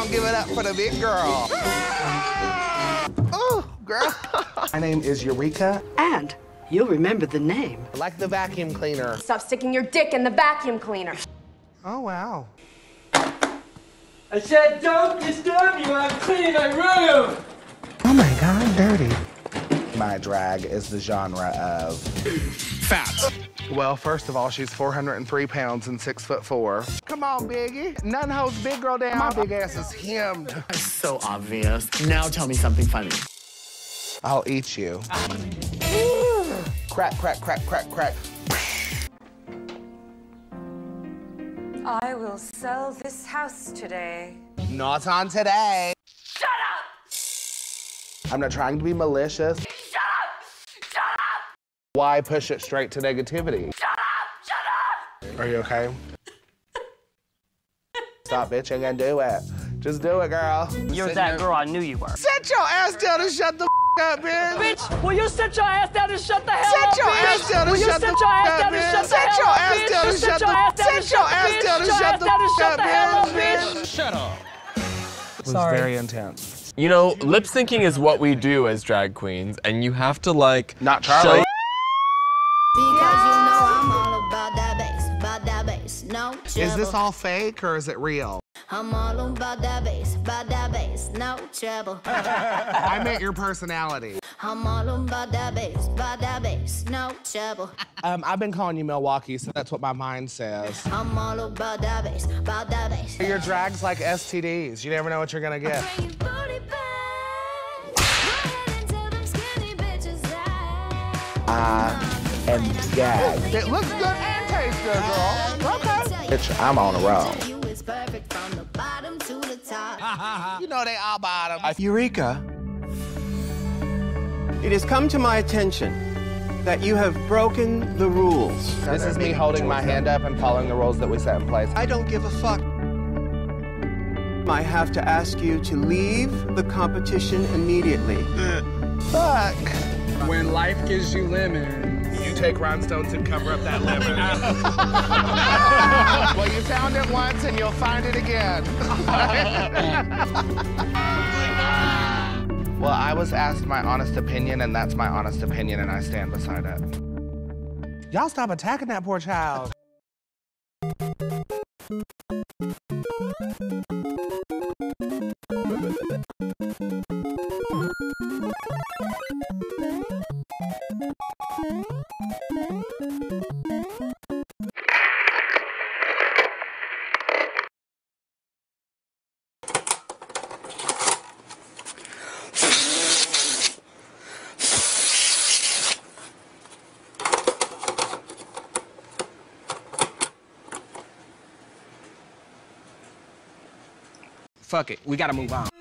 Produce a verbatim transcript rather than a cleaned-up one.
gonna give it up for the big girl. Oh, girl. My name is Eureka. And you'll remember the name. Like the vacuum cleaner. Stop sticking your dick in the vacuum cleaner. Oh, wow. I said don't disturb you, I'm cleaning my room! Oh my God, dirty. My drag is the genre of fat. Well, first of all, she's four hundred three pounds and six foot four. Come on, Biggie. None holds big girl down. My big ass is hemmed. That's so obvious. Now tell me something funny. I'll eat you. Crack, crack, crack, crack, crack. I will sell this house today. Not on today. Shut up! I'm not trying to be malicious. Shut up! Shut up! Why push it straight to negativity? Shut up! Shut up! Are you okay? Stop bitching and do it. Just do it, girl. You're that girl I knew you were. Sit your ass down and shut the f up, bitch. Bitch, will you sit your ass down and shut the hell Sit up, your bitch? ass down and will you shut sit the your ass f down up, and bitch. shut the Sit hell your up, ass bitch? down and Sit shut your the ass down and Sit your shut the ass down and bitch. shut the Shut the hell up, bitch. bitch. Shut up. It was Sorry. very intense. You know, lip syncing is what we do as drag queens, and you have to like Not Charlie. show Because you know I'm all about that bass, about that bass, no trouble. Is this all fake or is it real? I'm all about that bass, about that bass, no trouble. I meant your personality. I'm all about that bass, about that bass, no trouble. Um, I've been calling you Milwaukee, so that's what my mind says. I'm all about that bass, about that bass. Your drag's like S T Ds. You never know what you're gonna get. Bring your booty back. Go ahead and tell them skinny bitches that. I am gagged. It looks good and tastes good, girl. Okay. Bitch, I'm on a roll. It's perfect from the bottom to the top. You know they all bottom. Eureka, it has come to my attention that you have broken the rules. This is me holding my hand up and following the rules that we set in place. I don't give a fuck. I have to ask you to leave the competition immediately. Fuck. When life gives you lemons. You take rhinestones and cover up that lemon. Well, you found it once and you'll find it again. Well, I was asked my honest opinion, and that's my honest opinion, and I stand beside it. Y'all stop attacking that poor child. Fuck it, we gotta move on.